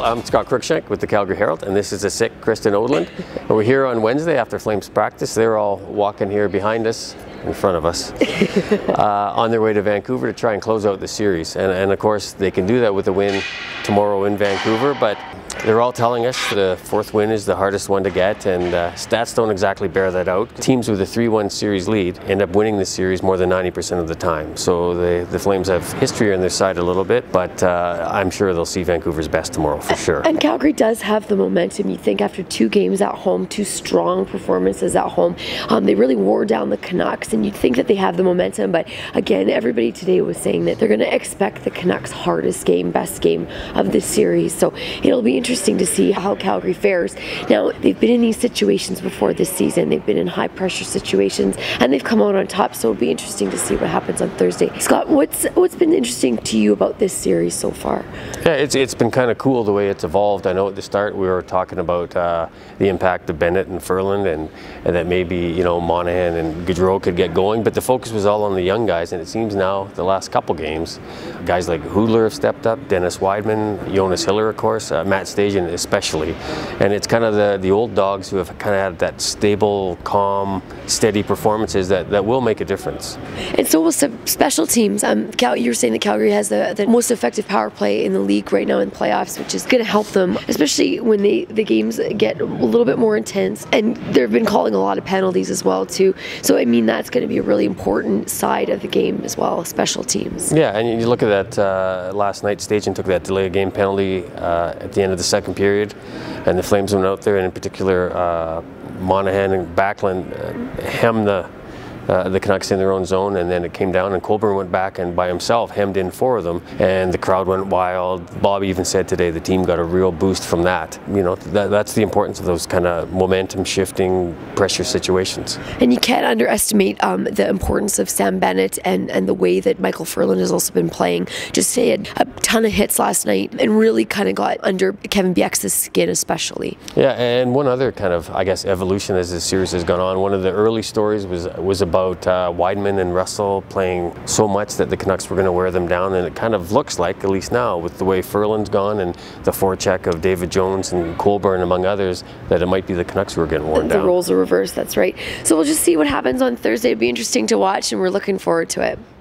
I'm Scott Cruickshank with the Calgary Herald, and this is a sick Kristen Odland. And we're here on Wednesday after Flames practice. They're all walking here behind us, in front of us, on their way to Vancouver to try and close out the series. And of course, they can do that with a win tomorrow in Vancouver, but they're all telling us the fourth win is the hardest one to get, and stats don't exactly bear that out. Teams with a 3-1 series lead end up winning the series more than 90% of the time. So the Flames have history on their side a little bit, but I'm sure they'll see Vancouver's best tomorrow for sure. And Calgary does have the momentum. You think after 2 games at home, 2 strong performances at home, they really wore down the Canucks, and you'd think that they have the momentum, but again, everybody today was saying that they're going to expect the Canucks' hardest game, best game of this series. So it'll be interesting to see how Calgary fares. Now, they've been in these situations before this season. They've been in high pressure situations and they've come out on top, so it'll be interesting to see what happens on Thursday. Scott, what's been interesting to you about this series so far? Yeah, it's been kind of cool the way it's evolved. I know at the start we were talking about the impact of Bennett and Ferland, and that maybe, you know, Monahan and Gaudreau could get going, but the focus was all on the young guys, and it seems now the last couple games, guys like Hoodler have stepped up, Dennis Weidman, Jonas Hiller, of course, Matt Stajan especially, and it's kind of the old dogs who have kind of had that stable, calm, steady performances that will make a difference. And so will special teams. You're saying that Calgary has the most effective power play in the league right now in playoffs, which is going to help them, especially when the games get a little bit more intense, and they've been calling a lot of penalties as well too. So I mean, that's going to be a really important side of the game as well, special teams. Yeah, and you look at that last night, Stajan took that delay of game penalty at the end of the second period, and the Flames went out there, and in particular Monahan and Backlund hemmed the Canucks in their own zone, and then it came down and Colburn went back and by himself hemmed in 4 of them, and the crowd went wild. Bob even said today the team got a real boost from that. You know, that's the importance of those kind of momentum shifting pressure situations. And you can't underestimate the importance of Sam Bennett and the way that Michael Ferland has also been playing. Just he had a ton of hits last night and really kind of got under Kevin Bieksa's skin especially. Yeah, and one other kind of, I guess, evolution as this series has gone on. One of the early stories was about Weidman and Russell playing so much that the Canucks were going to wear them down, and it kind of looks like, at least now, with the way Ferland's gone and the forecheck of David Jones and Colburn among others, that it might be the Canucks who are getting worn down. The roles are reversed, that's right. So we'll just see what happens on Thursday. It'll be interesting to watch, and we're looking forward to it.